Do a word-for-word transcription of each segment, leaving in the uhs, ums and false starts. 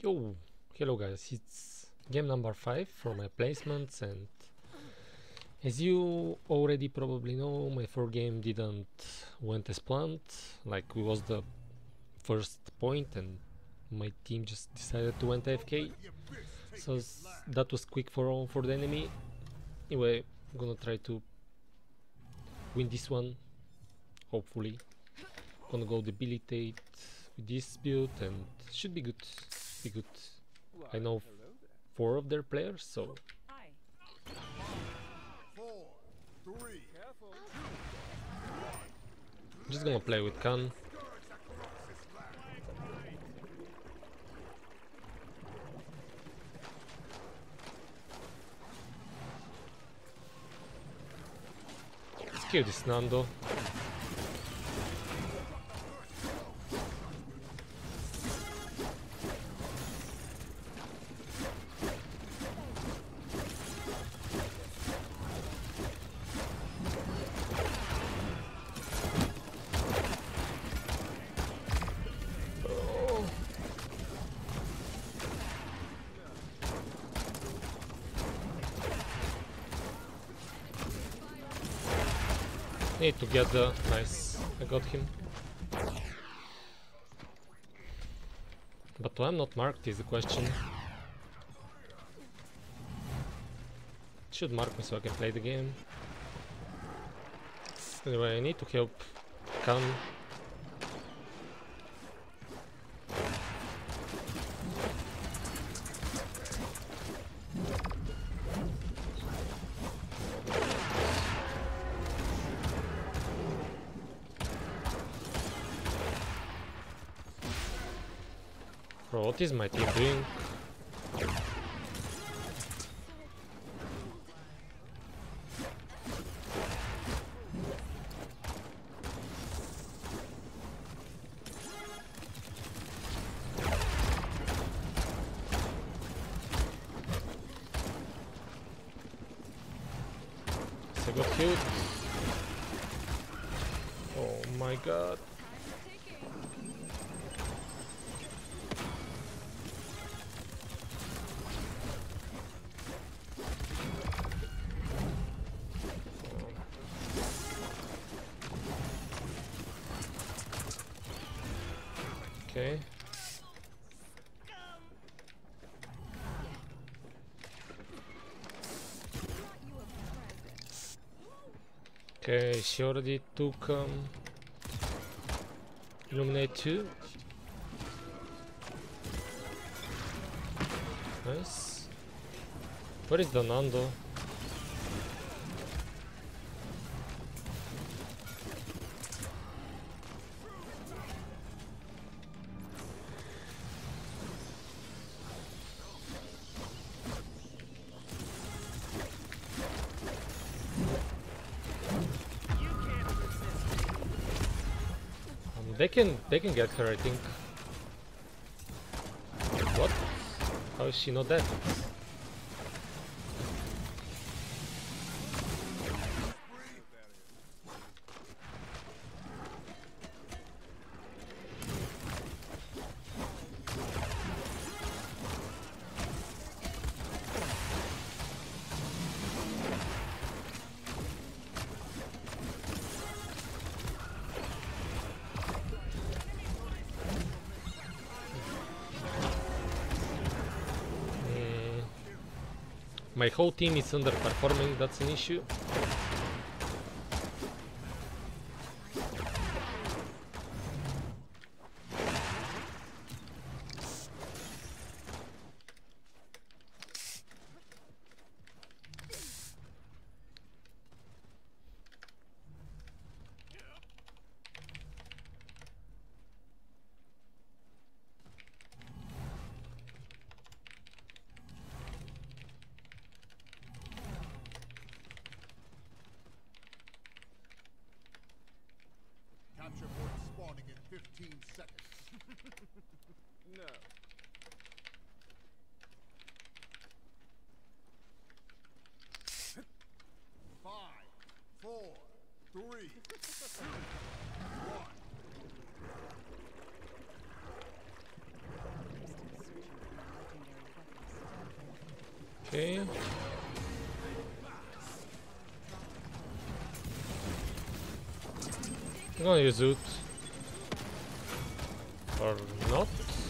Yo, hello guys, it's game number five for my placements, and as you already probably know, my fourth game didn't went as planned. Like, we was the first point and my team just decided to went A F K, so that was quick for for the enemy. Anyway, I'm gonna try to win this one, hopefully. Gonna go debilitate with this build and should be good. Be good. I know four of their players, so I'm just gonna play with Khan. Let's kill this Nando. Need to get the... nice, I got him. But why I'm not marked is the question. Should mark me so I can play the game. Anyway, I need to help Khan. Bro, what is my team doing? I got killed. Oh my god. Okay. Okay, she already took um, Illuminate two. Nice. Where is the Nando? They can, they can get her, I think. What? How is she not dead? My whole team is underperforming, that's an issue. Capture point spawning in fifteen seconds. No. Five, four, three, two, one. Okay. I'm gonna use it. Or not.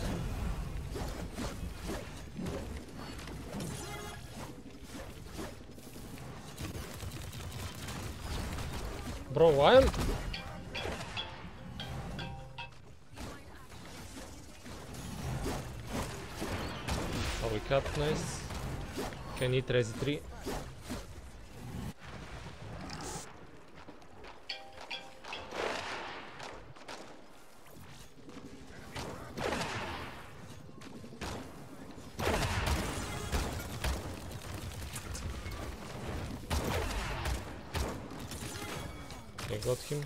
Bro, why am... Oh, we cut, nice. Can eat Resi three. I got him.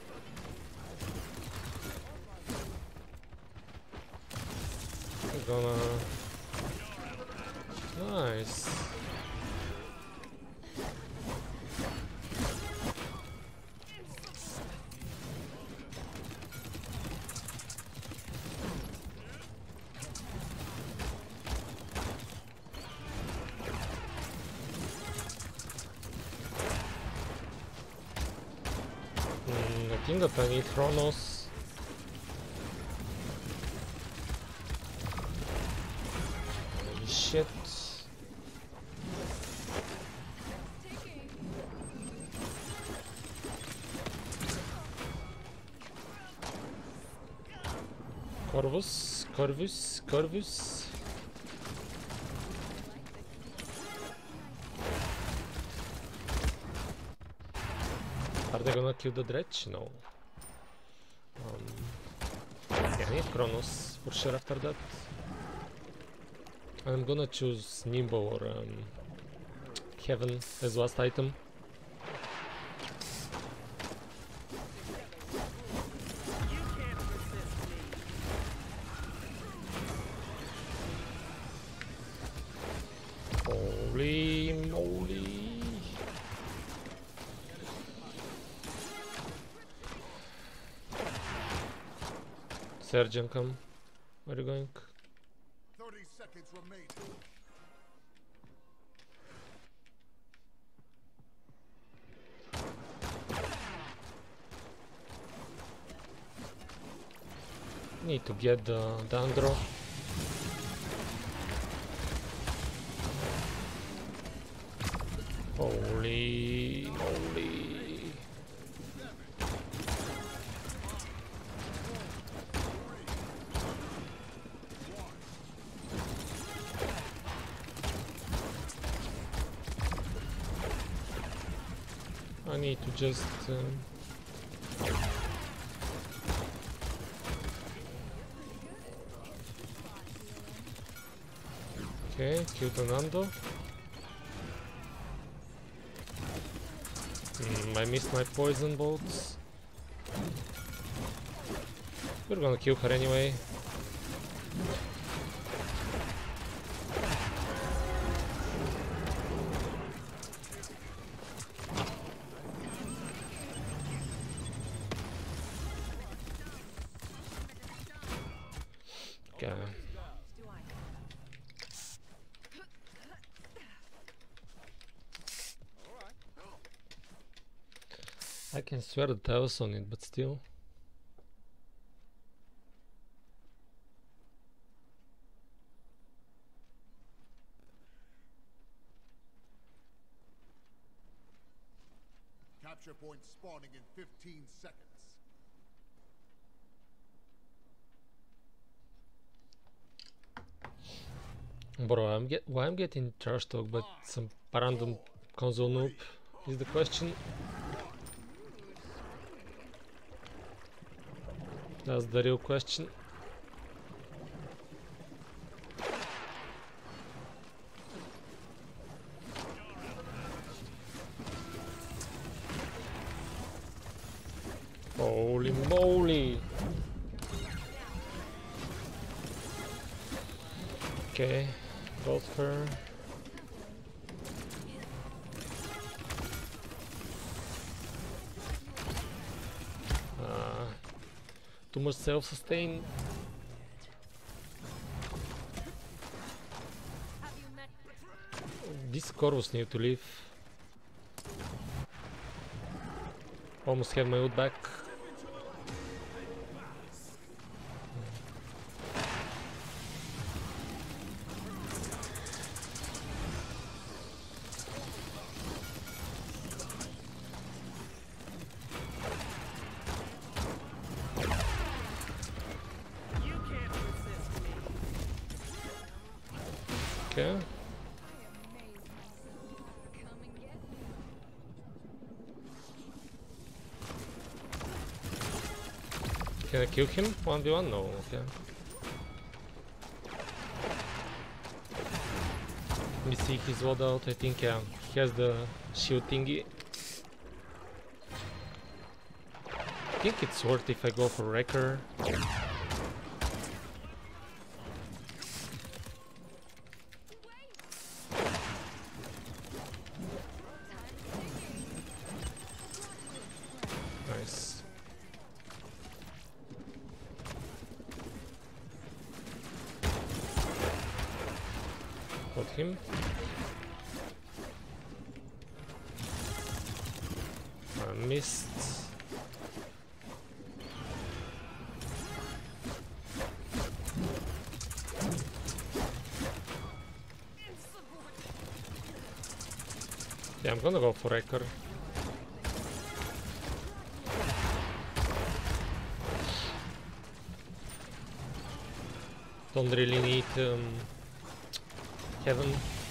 I'm gonna... Nice. Mm, I think that I need Chronos. Holy shit. Corvus, Corvus, Corvus. Are they gonna kill the dredge? No. Um, yeah, I need Chronos for sure after that. I'm gonna choose Nimbo or um, Heaven as last item. Holy moly! Surgeon, come. Where are you going? thirty seconds remain. Need to get the Dandro. Holy moly! I need to just um, okay, kill the Nando. Mm, I missed my poison bolts. We're gonna kill her anyway. Okay. I can swear that I was on it, but still. Capture point spawning in fifteen seconds. Bro, I'm get why I'm getting trash talk, but some random console noob is the question. That's the real question. Holy moly! Okay, got her. Uh, too much self-sustain. This Corvus need to leave. Almost have my ult back. Okay. Can I kill him? one v one? No, okay. Let me see his loadout. I think, yeah, he has the shield thingy. I think it's worth if I go for Wrecker. Nice. Got him. I missed. Yeah, I'm gonna go for Wrecker. Don't really need um, Heaven.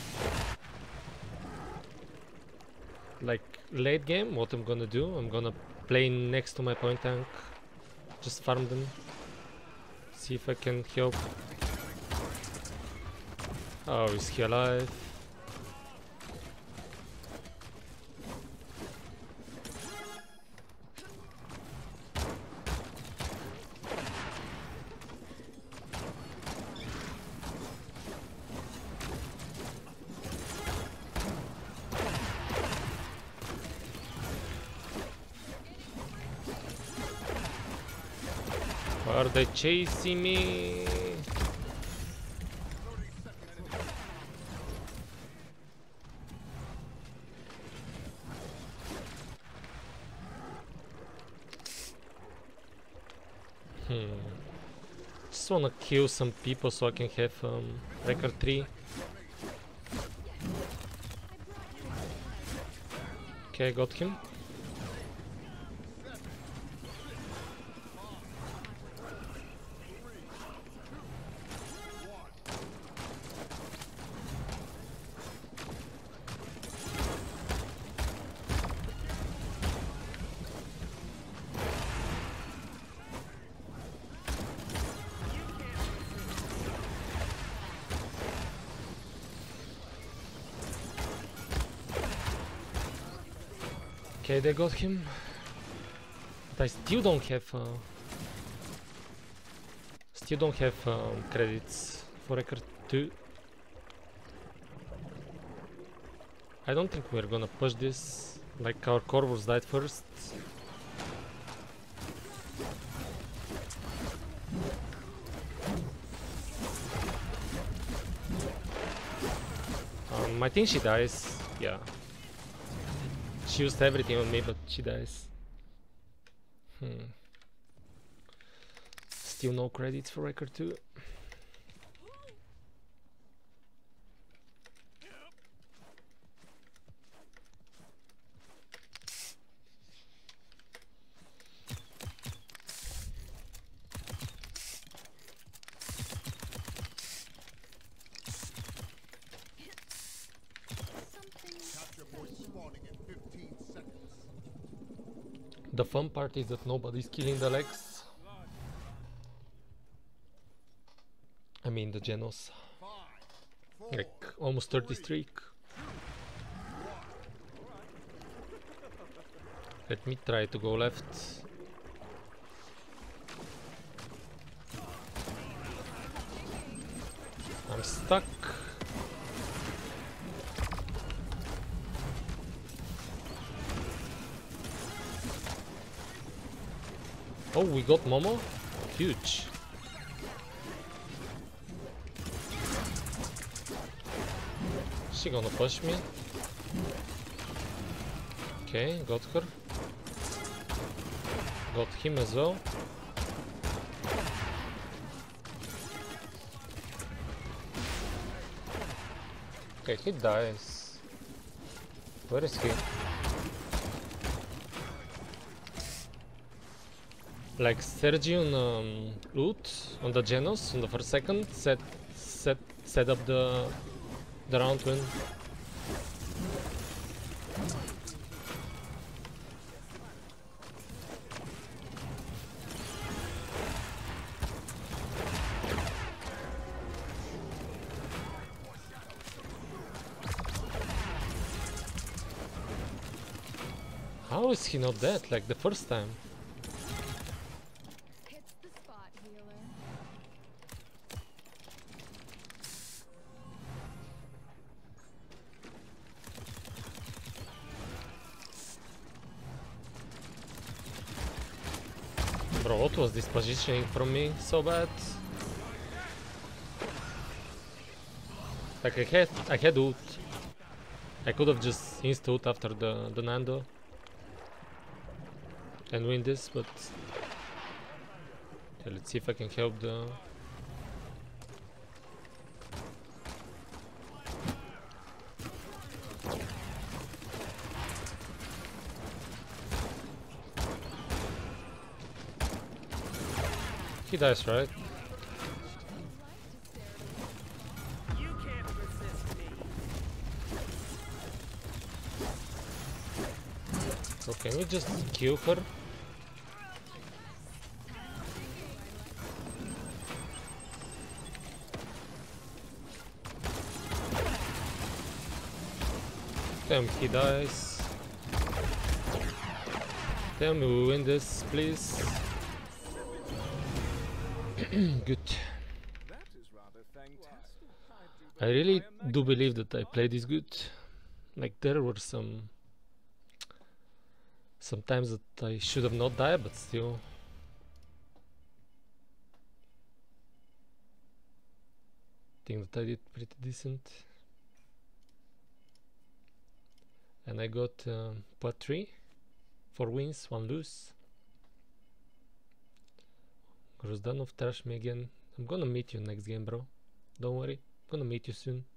Like late game, what I'm gonna do, I'm gonna play next to my point tank, just farm them, see if I can help. Oh, is he alive? Are they chasing me? Hmm. Just wanna kill some people so I can have um, record three. Okay, got him. Okay, they got him. But I still don't have uh, still don't have um, credits for record two. I don't think we're gonna push this. Like our Corvus died first. Um, I think she dies. Yeah. She used everything on me, but she dies. Hmm. Still no credits for record two. The fun part is that nobody's killing the legs. I mean the Genos. Like almost thirty streak. Let me try to go left. I'm stuck. Oh, we got Momo? Huge. she gonna push me? Okay, got her. Got him as well. Okay, he dies. Where is he? Like Sergi on um, loot on the Genos on the first second set set set up the the round win. How is he not dead like the first time? Hits the spot, healer. Bro, what was this positioning from me so bad? Like I had I had ult. I could have just insta ult after the, the Nando and win this, but okay, let's see if I can help the he dies, right? You can't resist me. So can we just kill her? Damn, he dies. Tell me we win this, please. Good. That is rather fantastic. I really do believe that I played this good. Like there were some some times that I should have not died, but still. Think that I did pretty decent. And I got um, part three, four wins, one lose. Grozdanov trash me again. I'm gonna meet you next game, bro. Don't worry, I'm gonna meet you soon.